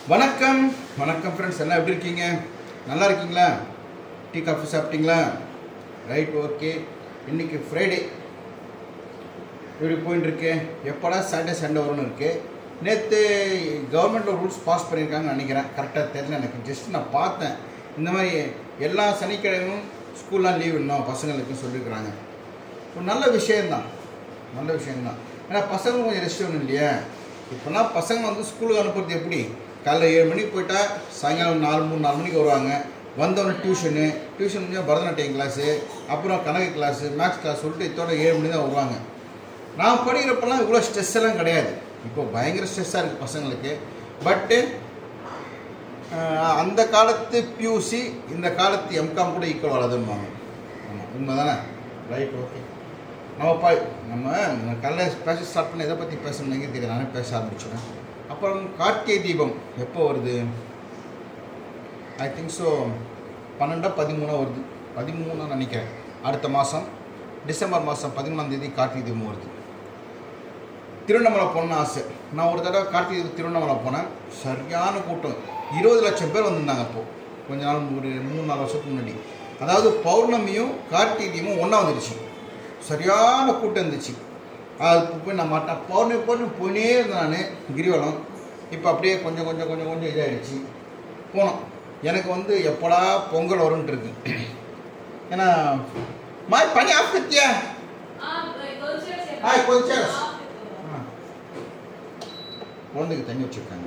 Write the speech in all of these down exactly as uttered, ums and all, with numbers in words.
வணக்கம் வணக்கம் ஃப்ரெண்ட்ஸ், எல்லாம் எப்படி இருக்கீங்க? நல்லா இருக்கீங்களா? டீ காஃபி சாப்பிட்டீங்களா? Right, okay. இன்றைக்கி ஃப்ரைடே இப்படி போயின்னு இருக்கு. எப்போடா சாட்டர்டே சண்டே வரும்னு இருக்குது. நேற்று கவர்மெண்ட்டில் ரூல்ஸ் பாஸ் பண்ணியிருக்காங்கன்னு நினைக்கிறேன், கரெக்டாக தெரியல எனக்கு. ஜஸ்ட் நான் பார்த்தேன், இந்த மாதிரி எல்லா சனிக்கிழமையும் ஸ்கூல்லாம் லீவ் இன்னும் பசங்களுக்கு சொல்லியிருக்கிறாங்க. ஒரு நல்ல விஷயந்தான், நல்ல விஷயந்தான். ஏன்னா பசங்க கொஞ்சம் ரெஸ்ட் வேணும் இல்லையா? இப்போலாம் பசங்க வந்து ஸ்கூலுக்கு அனுப்புறது எப்படி? காலைல ஏழு மணிக்கு போயிட்டால் சாயங்காலம் நாலு மூணு நாலு மணிக்கு வருவாங்க. வந்தவொடனே டியூஷனு டியூஷன் முடிஞ்சால் பரதநாட்டியம் கிளாஸு, அப்புறம் கணக்கு கிளாஸு, மேக்ஸ் கிளாஸ் சொல்லிட்டு இதோட ஏழு மணி தான் வருவாங்க. நான் படிக்கிறப்பெல்லாம் இவ்வளோ ஸ்ட்ரெஸ் எல்லாம் கிடையாது. இப்போ பயங்கர ஸ்ட்ரெஸ்ஸாக இருக்குது பசங்களுக்கு. பட்டு அந்த காலத்து பியூசி இந்த காலத்து எம்காம் கூட ஈக்குவல் வராதுன்னுவாங்க. ஆமாம், உண்மை தானே? Right, okay. நம்ம பா நம்ம காலையில் பேச ஸ்டார்ட் பண்ணி எதை பற்றி பேசணுன்னே தெரியாது, நானே பேச ஆரம்பிச்சிடுவேன். அப்புறம் கார்த்திகை தீபம் எப்போ வருது? ஐ திங்க் ஸோ பன்னெண்டா பதிமூணா வருது, பதிமூணா நினைக்கிறேன். அடுத்த மாதம் டிசம்பர் மாதம் பதிமூணாம் தேதி கார்த்திகை தீபம் வருது. திருவண்ணாமலை போகணுன்னு ஆசை. நான் ஒரு தடவை கார்த்திகை தீபம் திருவண்ணாமலை போனேன். சரியான கூட்டம், இருபது லட்சம் பேர் வந்திருந்தாங்க. அப்போது கொஞ்ச நாள், ஒரு மூணு நாலு வருஷத்துக்கு முன்னாடி. அதாவது பௌர்ணமியும் கார்த்திகை தீபமும் ஒன்றா வந்துடுச்சு. சரியான கூட்டம் இருந்துச்சு. அது போய் நான் மாட்டேன், பௌர்ணமி பௌர்ணமி போயினே இருந்தேன் நான் கிரிவலம். இப்போ அப்படியே கொஞ்சம் கொஞ்சம் கொஞ்சம் கொஞ்சம் இதாகிடுச்சு. போனோம். எனக்கு வந்து எப்போடா பொங்கல் வரும்ன்ட்டு இருக்கு. ஏன்னா மாய் பனி ஆஃப் கத்தியா ஆ கொதிச்சா குழந்தைக்கு தண்ணி வச்சுருக்காங்க.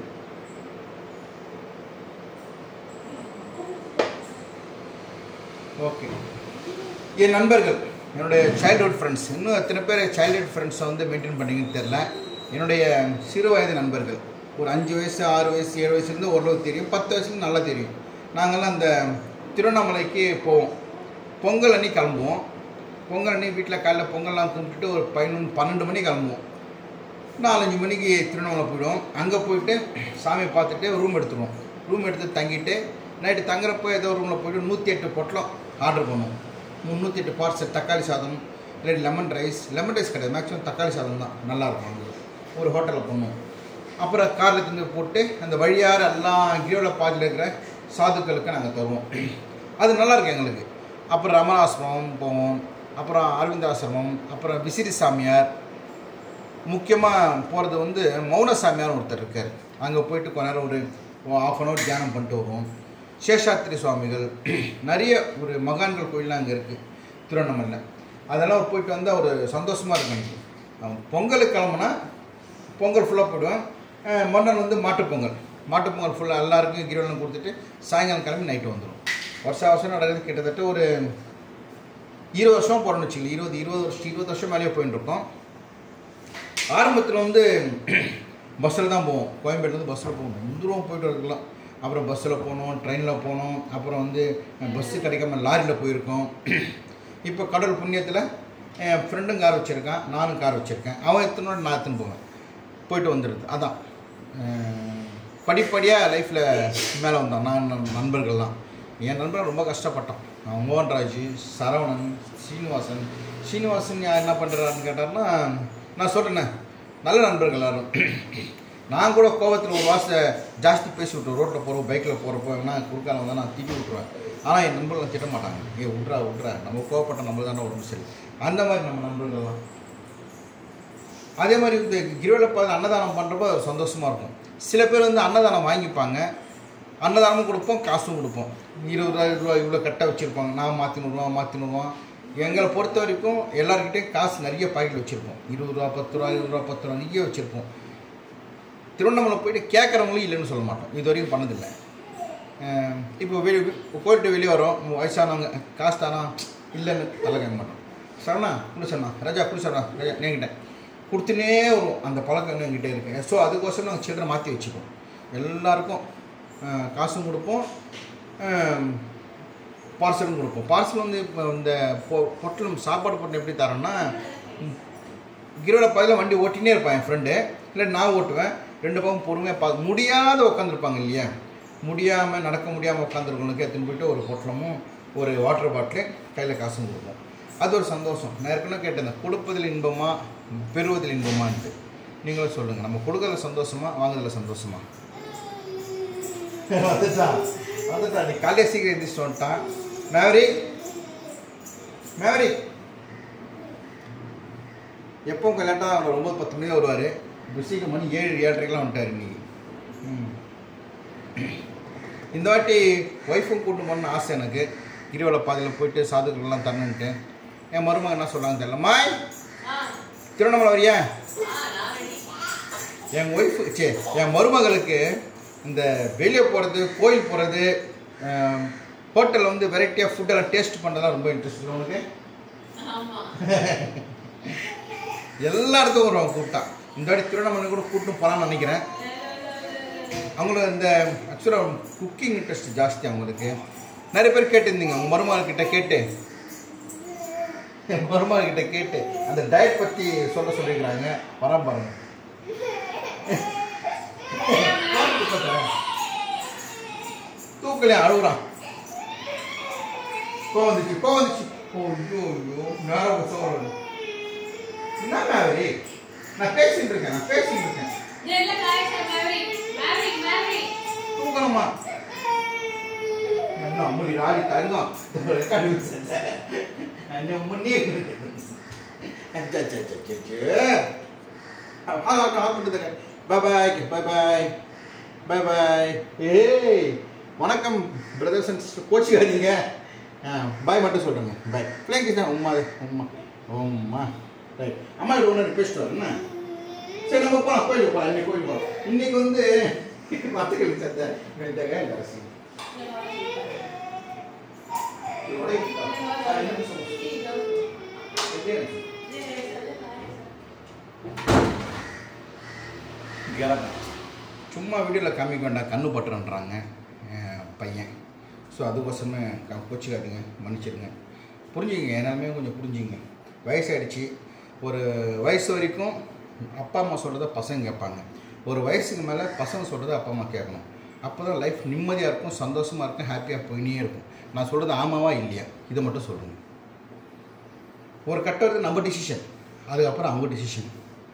ஓகே. என் நண்பர்கள், என்னுடைய சைல்ட்ஹுட் ஃப்ரெண்ட்ஸ், இன்னும் எத்தனை பேர் சைல்ட்ஹுட் ஃப்ரெண்ட்ஸை வந்து மெயின்டைன் பண்ணிங்கன்னு தெரில. என்னுடைய சிறு வயது நண்பர்கள், ஒரு அஞ்சு வயசு ஆறு வயசு ஏழு வயசுலேருந்து ஓரளவுக்கு தெரியும், பத்து வயசுலேருந்து நல்லா தெரியும். நாங்கள்லாம் அந்த திருவண்ணாமலைக்கு போவோம். பொங்கல் அன்னைக்கு கிளம்புவோம். பொங்கல் அன்னைக்கு வீட்டில் காலையில் பொங்கல்லாம் கும்பிட்டுட்டு ஒரு பதினொன்று பன்னெண்டு மணிக்கு கிளம்புவோம். நாலஞ்சு மணிக்கு திருவண்ணாமலை போயிடுவோம். அங்கே போயிட்டு சாமியை பார்த்துட்டு ரூம் எடுத்துருவோம். ரூம் எடுத்து தங்கிட்டு நைட்டு தங்குறப்போ ஏதோ ரூமில் போய்ட்டு நூற்றி எட்டு பொட்டலம் ஆர்டர் பண்ணுவோம். முந்நூற்றி எட்டு பார்சல் தக்காளி சாதம், இல்லை லெமன் ரைஸ். லெமன் ரைஸ் கிடையாது, மேக்ஸிமம் தக்காளி சாதம் தான் நல்லாயிருக்கும். அங்கே ஒரு ஹோட்டலில் பண்ணுவோம். அப்புறம் காரில் தின்னு போட்டு அந்த வழியார் எல்லாம் கிரியோல பாதியில் இருக்கிற சாதுக்களுக்கு நாங்கள் தருவோம். அது நல்லாயிருக்கு எங்களுக்கு. அப்புறம் ரமணாசிரமம் போவோம், அப்புறம் அரவிந்தாசிரமம், அப்புறம் விசிறி சாமியார். முக்கியமாக போகிறது வந்து மௌன சாமியார் ஒருத்தர் இருக்கார். அங்கே போயிட்டு கொஞ்ச நேரம் ஒரு ஆஃப் அன் ஹவர் தியானம் பண்ணிட்டு வருவோம். சேஷாத்திரி சுவாமிகள், நிறைய ஒரு மகான்கள் கோயிலெலாம் அங்கே இருக்குது திருவண்ணாமலையில். அதெல்லாம் போயிட்டு வந்தால் ஒரு சந்தோஷமாக இருக்கும் எனக்கு. பொங்கலுக்கு கிளம்புனா பொங்கல் ஃபுல்லாக போயிடுவேன். மறுநாள் வந்து மாட்டுப்பொங்கல். மாட்டுப்பொங்கல் ஃபுல்லாக எல்லாருக்கும் கிரிவலம் கொடுத்துட்டு சாயங்காலம் கிளம்பி நைட்டு வந்துடும். வருஷம் வருஷம் நடக்கிறது. கிட்டத்தட்ட ஒரு இருபது வருஷம் போகிறோன்னு வச்சுக்கல. இருபது இருபது வருஷம் இருபது வருஷம் மேலேயே போயின்னு இருக்கோம். ஆரம்பத்தில் வந்து பஸ்ஸில் தான் போவோம். கோயம்பேட்டிலேருந்து பஸ்ஸில் போவோம். முந்திரம் போயிட்டு வரலாம். அப்புறம் பஸ்ஸில் போனோம், ட்ரெயினில் போனோம். அப்புறம் வந்து பஸ்ஸு கிடைக்காம லாரியில் போயிருக்கோம். இப்போ கடவுள் புண்ணியத்தில் என் ஃப்ரெண்டும் கார் வச்சுருக்கான், நானும் கார் வச்சுருக்கேன். அவன் எத்தனோட நான் எத்தனை போவேன், போயிட்டு வந்துடுது. அதான் படிப்படியாக லைஃப்பில் மேலே வந்தான். நான் நண்பர்கள்லாம், என் நண்பர்கள் ரொம்ப கஷ்டப்பட்டான். அவன் மோகன்ராஜ், சரவணன், ஸ்ரீனிவாசன். ஸ்ரீனிவாசன் என்ன பண்ணுறாருன்னு கேட்டார்னா, நான் சொல்கிறேன்னே நல்ல நண்பர்கள் எல்லாரும். நான் கூட கோபத்தில் ஒரு வாசை ஜாஸ்தி பேசி விட்டுருவேன். ரோட்டில் போகிறோம், பைக்கில் போகிறப்போ ஏன்னா குறுக்கால வந்தால் நான் திட்டி விட்ருவேன். ஆனால் என் நண்பர்கள் திட்ட மாட்டாங்க. ஏ விட்றா விட்றா, நம்ம கோவப்பட்ட நம்மள தானே உடம்பு சரி. அந்த மாதிரி நம்ம நண்பர்கள்லாம். அதே மாதிரி இந்த கிரிவல பாதையில் அன்னதானம் பண்ணுறப்போ சந்தோஷமாக இருக்கும். சில பேர் வந்து அன்னதானம் வாங்கிப்பாங்க. அன்னதானமும் கொடுப்போம், காசும் கொடுப்போம். இருபது ரூபா இவ்வளோ கரெக்டாக வச்சுருப்பாங்க. நான் மாற்றி நூறுரூவா மாற்றி நூறுரூவா. எங்களை பொறுத்த வரைக்கும் எல்லாருக்கிட்டையும் காசு நிறைய பாக்கெட்டில் வச்சுருப்போம். இருபது ரூபா பத்து ரூபா இருபது ரூபா பத்து ரூபா நிறைய வச்சுருப்போம். திருவண்ணாமலை போய்ட்டு கேட்குறவங்களும் இல்லைன்னு சொல்ல மாட்டோம். இது வரைக்கும் பண்ணதில்லை. இப்போ வெளியே போயிட்டு வெளியே வரோம், வயசானவங்க காசு தானா இல்லைன்னு தலை கேட்க மாட்டோம். சரணா குளிச்சண்ணா, ராஜா குளிச்சண்ணா, ராஜா என்கிட்டேன் கொடுத்துனே வரும். அந்த பழக்கம் என்கிட்ட இருக்குது. ஸோ அதுக்கோசரம் நாங்கள் சில்லறை மாற்றி வச்சுப்போம். எல்லாருக்கும் காசும் கொடுப்போம், பார்சலும் கொடுப்போம். பார்சல் வந்து இப்போ இந்த பொ பொட்டலம் சாப்பாடு பொட்டலம் எப்படி தரோன்னா, கிரிவல பாதையில் வண்டி ஓட்டினே இருப்பான் என் ஃப்ரெண்டு, இல்லை நான் ஓட்டுவேன். ரெண்டு பக்கம் பொறுமையாக பா முடியாத உட்காந்துருப்பாங்க இல்லையா, முடியாமல் நடக்க முடியாமல் உட்காந்துருக்கவங்களுக்கு எடுத்துன்னு போய்ட்டு ஒரு பொட்டலமும் ஒரு வாட்டர் பாட்டிலு கையில் காசும் கொடுப்போம். அது ஒரு சந்தோஷம். நான் ஏற்கனவே கேட்டேன், கொடுப்பதில் இன்பமா பெறுவதில் இன்பமான்ட்டு. நீங்களும் சொல்லுங்கள், நம்ம கொடுக்கறதுல சந்தோஷமா வாங்குறதுல சந்தோஷமா? வந்துட்டான் வந்துட்டான் நீ காலையே சீக்கிரம் எழுந்திரிச்சு வந்துட்டான். மேவரி மேவரி எப்பவும் லேட்டாக தான் அவர் ஒம்பது பத்து மணி தான் வருவார். இப்போ சீக்கிரம் மணி ஏழு ஏழரைக்கெலாம் வந்துட்டார் இன்னைக்கு. ம் இந்த வாட்டி ஒய்ஃபும் கூட்டு போகணுன்னு ஆசை எனக்கு. கிரிவல பாதையில் போயிட்டு சாதுக்கள்லாம் தரணுன்ட்டு. என் மருமகன் என்ன சொல்கிறாங்க தெரியலம்மா, திருவண்ணாமலை வரியா? என் ஒய்ஃபு சே என் மருமகளுக்கு இந்த வெளியே போகிறது, கோயில் போகிறது, ஹோட்டலில் வந்து வெரைட்டியாக ஃபுட்டெல்லாம் டேஸ்ட் பண்ணுறதுலாம் ரொம்ப இன்ட்ரெஸ்ட். உனக்கு எல்லா இடத்துக்கும் வருவாங்க கூப்பிட்டா. இந்த வாட்டி திருவண்ணாமலை கூட கூப்பிட்டு போகலான்னு நினைக்கிறேன். அவங்களுக்கு இந்த ஆக்சுவலாக குக்கிங் இன்ட்ரெஸ்ட் ஜாஸ்தி அவங்களுக்கு. நிறைய பேர் கேட்டிருந்தீங்க உங்கள் மருமகள்கிட்ட கேட்டு என் மருமகள்கிட்ட கேட்டு அந்த டயட் பற்றி சொல்ல சொல்லியிருக்கிறாங்க. வராம பாருங்க. தூக்கலையும் அழுகுறான். கோ வந்துச்சு கோ வந்துச்சு ஐயோ ஐயோ நேரம் சொல்லுங்க. என்ன மேவரி, நான் பேசிட்டு இருக்கேன் நான் பேசிட்டு இருக்கேன் தூக்கணுமா? என்ன அம்மி ராடி தருங்கம் முன்னே பாய் பாய் பாய் பாய் பாய் பாய். ஏய் வணக்கம் பிரதர்ஸ் அண்ட் சிஸ்டர், கோச்சிக்காதீங்க. பாய் மட்டும் சொல்கிறேங்க. பாய் பிள்ளைங்க தான் உமா உமா உமா ரைட். அம்மா இது ஒன்று பேசிட்டு வரேன்னா சரி நம்ம போகலாம். கோயிலுக்கு போகலாம். இன்னைக்கு கோயிலுக்கு போகலாம். இன்னைக்கு வந்து மத்துக்கள் சத்த வெண்டைக்காய் இந்த அரிசி சும்மா வீடியோவில் காமிக்க வேண்டாம், கண்ணு பட்டுறன்றாங்க பையன். ஸோ அதுக்கோசமே கோச்சிக்காதுங்க, மன்னிச்சிடுங்க, புரிஞ்சுங்க. எல்லாமே கொஞ்சம் புரிஞ்சுங்க. வயசாகிடுச்சு. ஒரு வயசு வரைக்கும் அப்பா அம்மா சொல்கிறத பசங்க கேட்பாங்க. ஒரு வயசுக்கு மேலே பசங்க சொல்கிறத அப்பா அம்மா கேட்கணும். அப்போ தான் லைஃப் நிம்மதியாக இருக்கும், சந்தோஷமாக இருக்கும், ஹாப்பியாக போயினே இருக்கும். நான் சொல்கிறது ஆமாவா இல்லையா இதை மட்டும் சொல்லுங்கள். ஒரு கட்டத்துக்கு நம்ம டிசிஷன், அதுக்கப்புறம் அவங்க டிசிஷன்.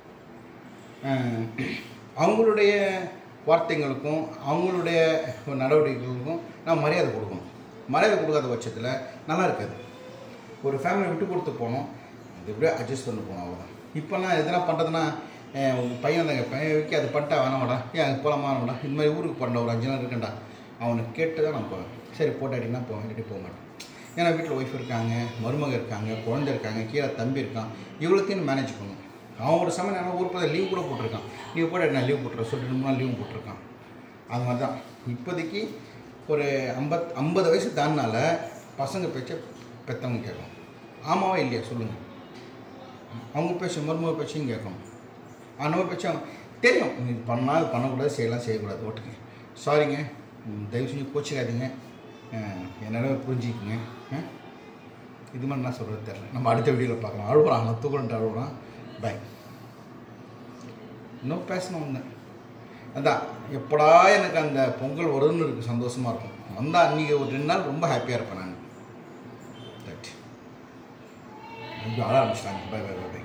அவங்களுடைய வார்த்தைங்களுக்கும் அவங்களுடைய நடவடிக்கைகளுக்கும் நான் மரியாதை கொடுக்கணும். மரியாதை கொடுக்காத பட்சத்தில் நல்லா இருக்காது. ஒரு ஃபேமிலி விட்டு கொடுத்து போனோம், அது எப்படியோ அட்ஜஸ்ட் பண்ணி போனோம், அவ்வளோதான். இப்போல்லாம் எதனா பண்ணுறதுன்னா பையன் தான் கேட்பேன், வைக்க அது பண்ணிட்டா வேணாமாடா, ஏன் அது போகலாமா வேணாடா, இந்த மாதிரி ஊருக்கு போகிறேன்டா, ஒரு அஞ்சு நாள் இருக்கேன்டா, அவனை கேட்டு தான் நான் போவேன். சரி போட்டாடினா போவேன், இல்லாட்டி போக மாட்டேன். ஏன்னா வீட்டில் ஒய்ஃப் இருக்காங்க, மருமக இருக்காங்க, குழந்தை இருக்காங்க, கீழே தம்பி இருக்கான், இவ்வளோத்தையும் மேனேஜ் பண்ணணும். அவன் ஒரு சமயம் நான் ஊருக்கு போய் லீவ் கூட போட்டிருக்கான். லீவ் போட்டு நான் லீவ் போட்டுறேன் சொல்லிட்டு மூணு நாள் லீவ் போட்டிருக்கான். அது மாதிரி தான் இப்போதைக்கு ஒரு ஐம்பத் ஐம்பது வயசு தாண்டினால பசங்க பேச்சை பெற்றவங்க கேட்கணும். ஆமாவா இல்லையா சொல்லுங்கள். அவங்க பேச்சு மருமக பேச்சையும் கேட்கணும். நம்ம பேச்சும் தெரியும், இது பண்ணால் இது பண்ணக்கூடாது, செய்யலாம் செய்யக்கூடாது. ஓட்டுங்க, சாரிங்க, தயவு செஞ்சு கோச்சிக்காதீங்க, என்னால் புரிஞ்சுக்குங்க. இது மாதிரி நான் சொல்கிறது தெரியல. நம்ம அடுத்த வீடியோவில் பார்க்கலாம். அழுகுறான், நான் தூக்கணுன்ட்டு அழுகுறான். பாய். இன்னும் பேசணும் ஒன்று அதான், எப்படா எனக்கு அந்த பொங்கல் வருதுன்னு இருக்குது, சந்தோஷமாக இருக்கும். வந்தால் அன்றைக்கி ஒரு ரெண்டு நாள் ரொம்ப ஹாப்பியாக இருப்பேன் நான். ரைட், அழ ஆரம்பிச்சிட்டாங்க. பாய் பாய் பாய்.